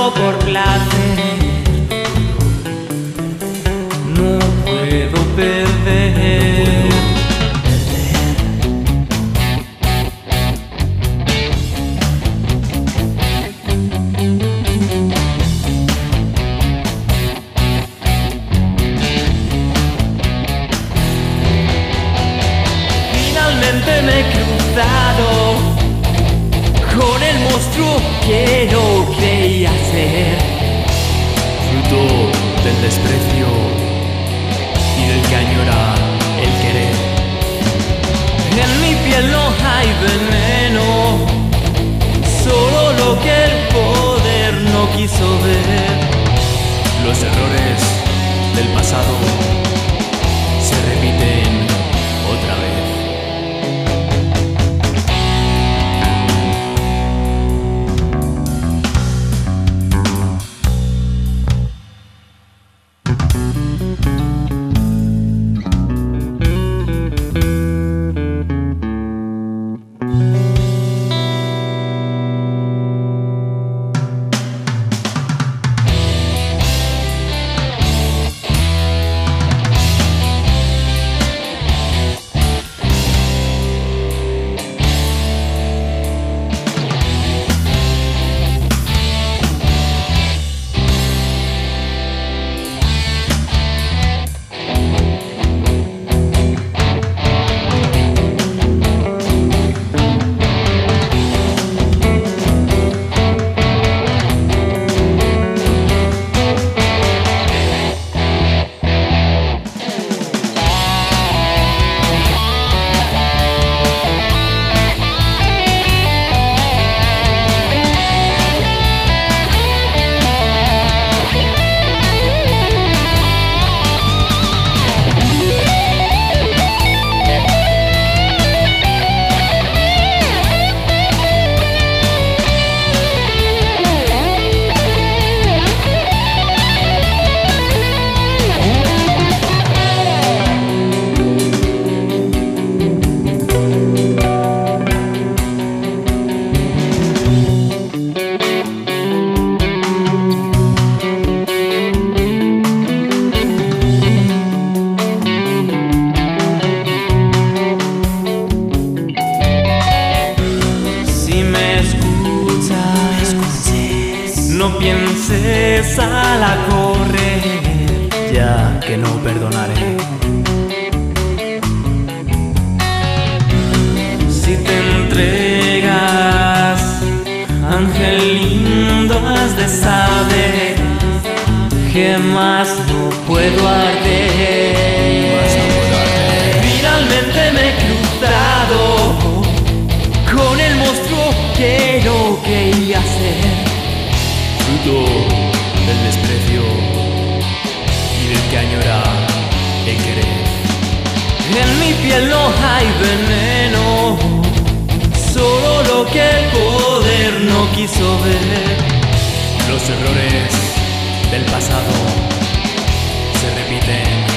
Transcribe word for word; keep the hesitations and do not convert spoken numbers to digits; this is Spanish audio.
solo por placer. No puedo perder. Finalmente me he cruzado con el monstruo que no creía ser, fruto del desprecio y del que añora el querer. En mi piel no hay veneno, solo lo que el poder no quiso ver. Los errores del pasado se repiten otra vez. No pienses a la correr, ya que no perdonaré. Si te entregas, ángel lindo, has de saber que más no puedo arder. Más no puedo arder. Finalmente me he cruzado con el monstruo que no quería ser, fruto del desprecio y del que añora el querer. En mi piel no hay veneno, solo lo que el poder no quiso ver. Los errores del pasado se repiten